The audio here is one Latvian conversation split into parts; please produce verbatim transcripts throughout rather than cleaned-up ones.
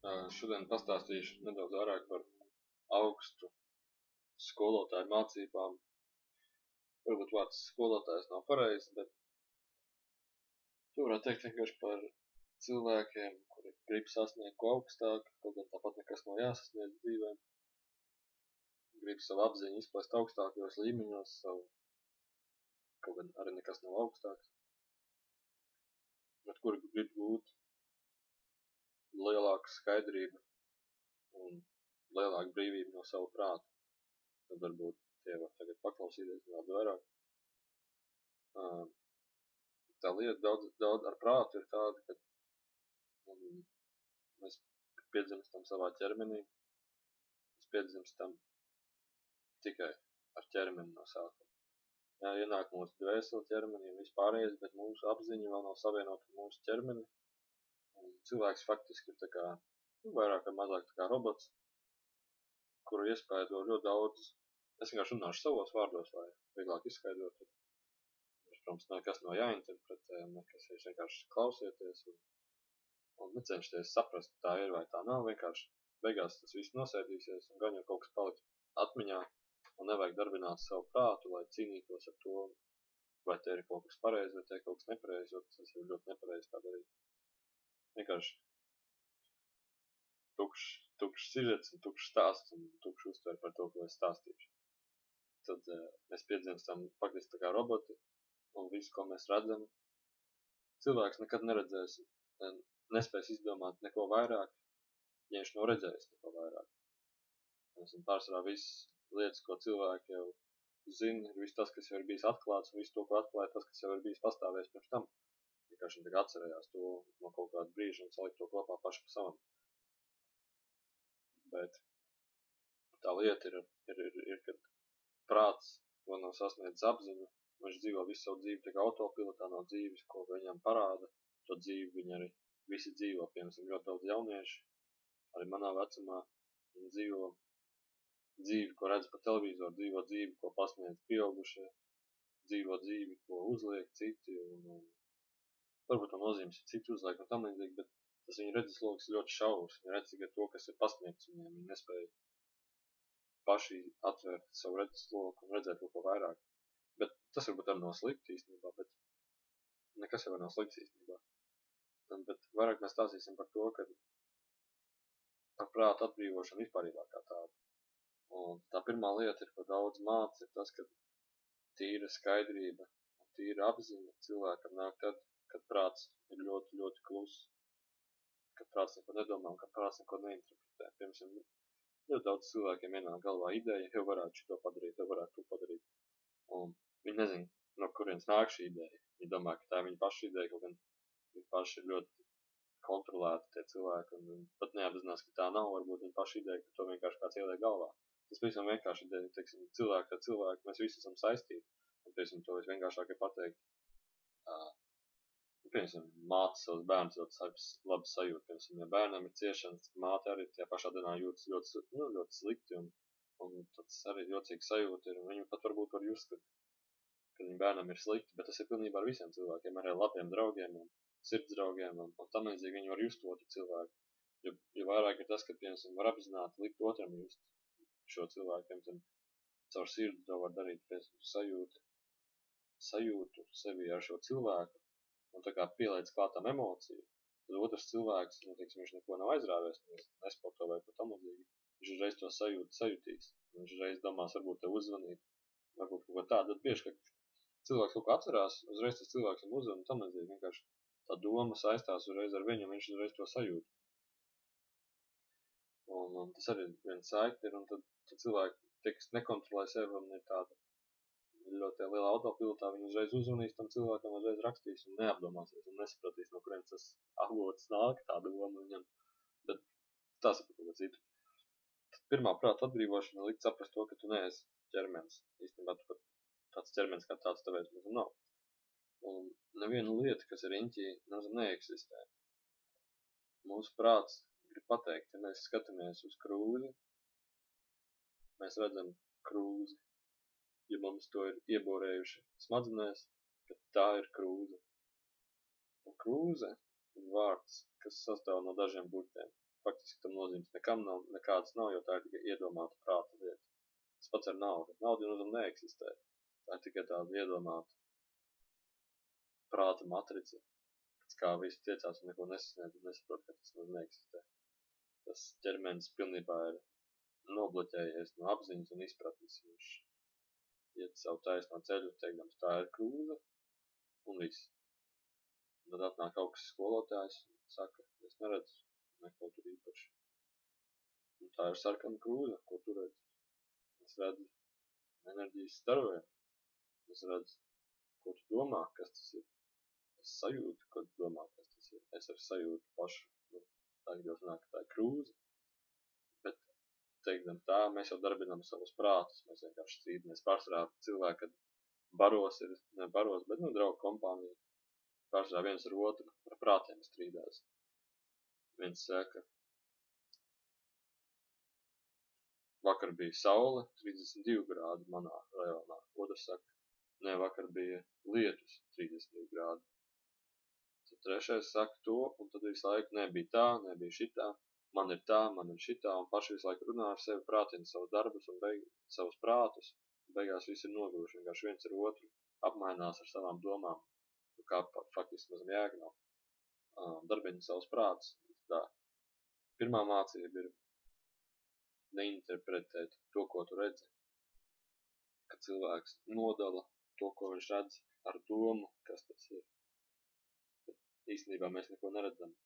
Šodien pastāstīšu nedaudz vairāk par augstu skolotāju mācībām. Varbūt vārds skolotājs nav pareizs, bet to varētu teikt vienkārši par cilvēkiem, kuri grib sasniegt ko augstāk, kaut gan tāpat nekas nav jāsasniedz dzīvē. Grib savu apziņu izplest augstākajos līmeņos, savu, kaut gan arī nekas nav augstāks. Bet kuri grib gūt lielāku skaidrību un lielāku brīvību no savu prātu. Tad varbūt tie var tagad paklausīties daudz vairāk. Tā lieta daudz, daudz ar prātu ir tāda, ka um, mēs piedzimstam savā ķermenī. Mēs piedzimstam tikai ar ķermeni no sākuma. Jā, ienāk mūsu dvēseli ķermenī un vispārējais, bet mūsu apziņa vēl nav savienota ar mūsu ķermeni. Un cilvēks faktiski ir tā kā, nu, vairāk vai mazāk tā kā robots, kuru iespēdo ļoti daudz. Es vienkārši runāšu savos vārdos, lai vieglāk izskaidrot. Protams, nekas nav jāinterpretē, nekas jūs vienkārši klausieties un, un necenšties saprast, tā ir vai tā nav. Vienkārši beigās tas viss nosēdīsies un gan jau kaut kas paliks atmiņā un nevajag darbināt savu prātu, lai cīnītos ar to, vai te ir kaut kas pareizi, vai te ir kaut kas nepareizi, jo tas ir ļoti nepareizi tā darīt. Vienkārši tukšs, tukšs sižets un tukšs stāsts un tukšs uztver par to, ko es stāstīšu. Tad uh, mēs piedzimstam faktiski tā kā roboti un visu, ko mēs redzam. Cilvēks nekad neredzēs, nespēs izdomāt neko vairāk, ja viņš nav redzējis neko vairāk. Mēs esam pārsvarā visas lietas, ko cilvēki jau zina, ir viss tas, kas jau ir bijis atklāts, un viss to, ko atklāja, tas, kas jau ir bijis pastāvējis pirms tam. Vienkārši viņi tagad atcerējās to no kaut kāda brīža un salikt to kopā paši pa savam. Bet tā lieta ir, ir, ir, ir kad prāts vēl nav sasniedzis apziņu, viņš dzīvo visu savu dzīvi tā kā autopilotā no dzīves, ko viņam parāda. To dzīvi viņi arī visi dzīvo, piemēram, ļoti daudz jaunieši. Arī manā vecumā viņi dzīvo dzīvi, ko redz pa televizoru, dzīvo dzīvi, ko pasniedz pieaugušie, dzīvo dzīvi, ko uzliek citi un, un varbūt to nozīmes ir citi uzliek un tam līdzīgi, bet tas viņu redzesloks ļoti šaurs. Viņi redz tikai to, kas ir pasniegts viņiem. Viņi nespēja paši atvērt savu redzesloku un redzēt kaut ko vairāk. Bet tas varbūt arī nav slikti īstenībā, bet nekas jau nav slikts īstenībā. Bet vairāk mēs stāstīsim par to, ka par prātu atbrīvošanu vispārībā kā tādu. Un tā pirmā lieta ir, ko daudz māca, ir tas, ka tīra skaidrība un tīra apziņa cilvēkam nāk tad, kad prāts ir ļoti, ļoti kluss, kad prāts neko nedomā un kad prāts neko neinterpretē. Piemēram, ļoti daudz cilvēkiem ienāk galvā ideja, jau varētu šito padarīt, jau varētu to padarīt. Un viņi nezin, no kurienes nāk šī ideja. Viņi domā, ka tā ir viņa paša ideja, kaut gan viņi paši ir ļoti kontrolēti tie cilvēki un pat neapzinās, ka tā nav varbūt viņa paša ideja, ka to vienkārši kāds ieliek galvā. Tas pavisam vienkārši ideja, teiksim, cilvēki ar cilvēku, mēs visi esam saistīti. Un, piemēram, to visvienkāršāk ir pateikt. Uh, Piemēram, māte savus bērnus ļoti labi sajūt. Piemēram, ja bērnam ir ciešanas, māte arī tajā pašā dienā jūtas ļoti, nu, ļoti slikti un, un tāds arī jocīgs sajūta ir. Un viņi pat varbūt var just, kad, kad viņu bērnam ir slikti, bet tas ir pilnībā ar visiem cilvēkiem, arī ar labiem draugiem un sirds draugiem un, un tam līdzīgi viņi var just otru cilvēku. Jo, jo vairāk ir tas, ka, piemēram, var apzināti likt otram just šo cilvēku, piemēram, caur sirdi to var darīt, piemēram, sajūti, sajūtu sevi ar šo cilvēku. Un tā kā pielēc klātām emociju, tad otrs cilvēks, nu, teiksim, viņš neko nav aizrāvies, nesporto vai ko tam līdzīgi. Viņš uzreiz to sajūtu sajūtīs. Viņš uzreiz domās, varbūt te uzvanīt, varbūt kaut ko tādu. Tad bieži, ka cilvēks kaut ko atcerās, uzreiz tas cilvēks viņam uzvan un tam līdzīgi. Vienkārši tā doma saistās uzreiz ar viņu un viņš uzreiz to sajūt. Un, un tas arī viens saikti ir, un tad, tad cilvēki, tie, kas nekontrolē sevi un ir tāda ļoti lielā autopilotā, viņi uzreiz uzvanīs tam cilvēkam, uzreiz rakstīs un neapdomāsies un nesapratīs, no kurienes tas avots nāk, tā doma viņam. Bet tas ir par kaut ko citu. Tad pirmā prāta atbrīvošana likt saprast to, ka tu neesi ķermenis. Īstenībā tu pat tāds ķermenis kā tāds tevēs mazam nav. Un neviena lieta, kas ir riņķī, mazam neeksistē. Mūsu prāts grib pateikt, ja mēs skatāmies uz krūzi, mēs redzam krūzi. Ja mums to ir ieborējuši smadzenēs, tad tā ir krūze. Un krūze ir vārds, kas sastāv no dažiem burtiem. faktiski tam nozīmes nekam nav, nekādas nav, jo tā ir tikai iedomāta prāta lieta. Tas pats ar naudu. Nauda nozīm neeksistē. Tā ir tikai tāda iedomāta prāta matrica, pēc kā visi tiecās un neko nesasniedz un nesaprot, ka tas nozīm neeksistē. Tas ķermenis pilnībā ir nobloķējies no apziņas un izpratnes. Viņš iet savu taisno ceļu, teikdams, tā ir krūze un viss. Un tad atnāk kaut kas skolotājs un saka, es neredzu neko tur īpaši. Un tā ir sarkana krūze, ko tu redzi. Es redzu enerģijas starojumu. Es redzu, ko tu domā, kas tas ir. Es sajūtu, ko tu domā, kas tas ir. Es ar sajūtu pašu. Nu, tagad jau sanāk, ka tā ir krūze. Bet, teikdam tā, mēs jau darbinām savus prātus. Mēs vienkārši strīdamies pārsvarā cilvēki, kad baros ir, ne baros, bet nu draugu kompānija. Pārsvarā viens ar otru, ar prātiem strīdās. Viens saka, vakar bija saule, trīsdesmit divi grādi manā rajonā. Otrs saka, ne, vakar bija lietus, trīsdesmit divi grādi. Tad trešais saka to, un tad visu laiku nebija tā, nebija šitā, man ir tā, man ir šitā, un paši visu laiku runā ar sevi, prātina savus darbus un beig, savus prātus. Beigās visi ir noguruši, vienkārši viens ar otru apmainās ar savām domām. Kā faktiski mazam jēga nav. Uh, darbina savus prātus. Tā. Pirmā mācība ir neinterpretēt to, ko tu redzi. Kad cilvēks nodala to, ko viņš redz ar domu, kas tas ir. Bet īstenībā mēs neko neredzam.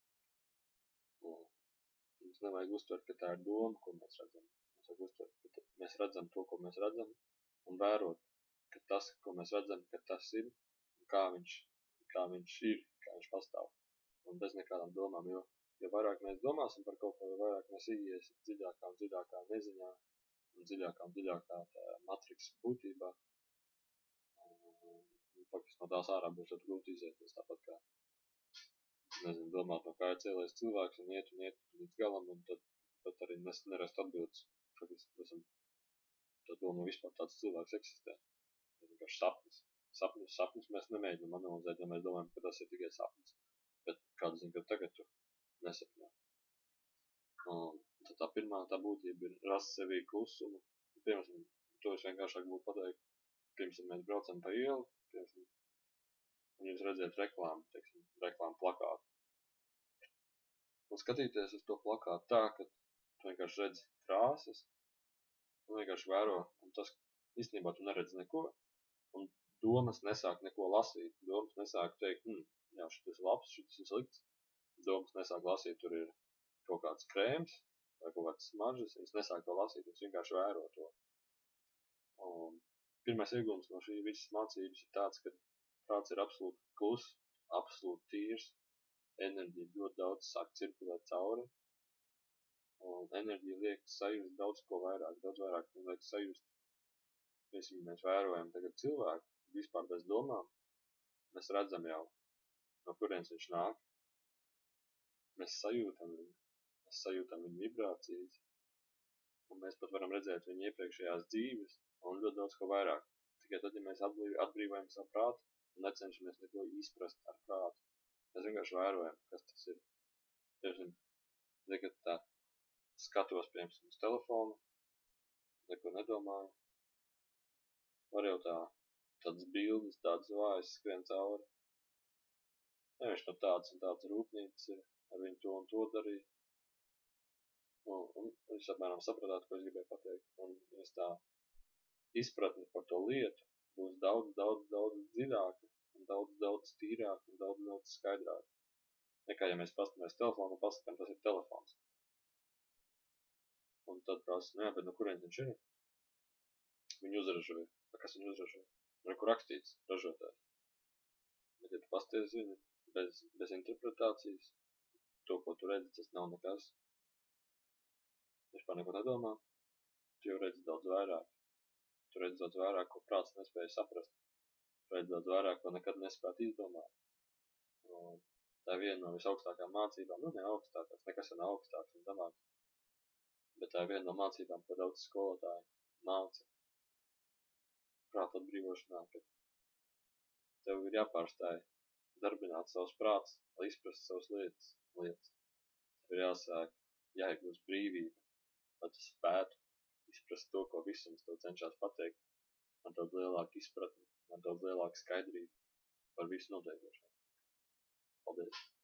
Un mums nevajag uztvert, ka tā ir doma, ko mēs redzam. Mums vajag uztvert, ka mēs redzam to, ko mēs redzam, un vērot, ka tas, ko mēs redzam, ka tas ir, kā viņš, kā viņš ir, kā viņš pastāv. Un bez nekādām domām, jo, jo vairāk mēs domāsim par kaut ko, jo vairāk mēs iesim dziļākā un dziļākā neziņā un dziļākā un dziļākā matriks būtībā. Un, faktiski no tās ārā būs ļoti grūti izieties, tāpat kā, nezinu, domāt, no kā ir cēlies cilvēks un iet un iet līdz galam, un tad, tad arī nes, nerast atbildes. Faktiski, esam, tad domā vispār tāds cilvēks eksistē. Tas ir vienkārši sapnis. Sapnis, sapnis mēs nemēģinām analizēt, ja mēs domājam, ka tas ir tikai sapnis. Bet kāds zina, ka tagad tu nesapņā. Un tad tā pirmā tā būtība ir rast sevī klusumu. Piemēram, to es vienkāršāk būtu pateikt, pirms mēs braucam pa ielu, piemēram, un jūs redzēt reklāmu, teiksim, reklāmu plakātu. Un skatīties uz to plakātu tā, ka tu vienkārši redzi krāsas, un vienkārši vēro, un tas īstenībā tu neredzi neko, un domas nesāk neko lasīt. Domas nesāk teikt, hm, jā, šitas ir labs, šitas ir slikts. Domas nesāk lasīt, tur ir kaut kāds krēms vai kaut kāds smaržas. Viņas nesāk to lasīt, viņas vienkārši vēro to. Un pirmais iegūms no šī visas mācības ir tāds, ka prāts ir absolūti klus, absolūti tīrs. Enerģija ļoti daudz sāk cirkulēt cauri. Un enerģija liek sajust daudz ko vairāk, daudz vairāk liek sajust. Piemēram, mēs vērojam tagad cilvēku, vispār bez domām, mēs redzam jau, no kurienes viņš nāk. Mēs sajūtam viņu, mēs sajūtam viņu vibrācijas, un mēs pat varam redzēt viņu iepriekšējās dzīves, un ļoti daudz ko vairāk. Tikai tad, ja mēs atbrīvojam savu prātu, un necenšamies neko izprast ar prātu, mēs vienkārši vērojam, kas tas ir. Piemēram, tagad tā skatos, piemēram, uz telefonu, neko nedomāju. Var jau tā, tādas bildes, tādas vājas skrien cauri. Ja viņš no tāds un tāds rūpnīcas ir, ar viņu to un to darīja. Un, un viņš apmēram sapratāt, ko es gribēju pateikt. Un es tā izpratni par to lietu būs daudz, daudz, daudz dziļāka, un daudz, daudz tīrāka, un daudz, daudz skaidrāka. Nekā, ja mēs paskatāmies telefonu un paskatām, tas ir telefons. Un tad prasa, nu jā, bet no kurienes viņš ir? Viņu uzražoja. Kas viņu uzražoja? Ar ko rakstīts ražotājs. Bet, ja tu pasties viņu bez, bez interpretācijas, to, ko tu redzi, tas nav nekas. Viņš par neko nedomā. Tu jau redzi daudz vairāk. Tu redzi daudz vairāk, ko prāts nespēja saprast. Tu redzi daudz vairāk, ko nekad nespētu izdomāt. Un tā ir viena no visaugstākām mācībām. Nu, ne augstākās, nekas ir nav augstāks un zemāks. Bet tā ir viena no mācībām, ko daudz skolotāji māca. Prāta atbrīvošanā, ka tev ir jāpārstāj darbināt savus prātus, lai izprast savas lietas. lietas. ir jāsāk, jāiegūst brīvība, lai tu spētu izprast to, ko visums tev cenšas pateikt, man daudz lielāka izpratne, man daudz lielāka skaidrība par visu notiekošo. Paldies!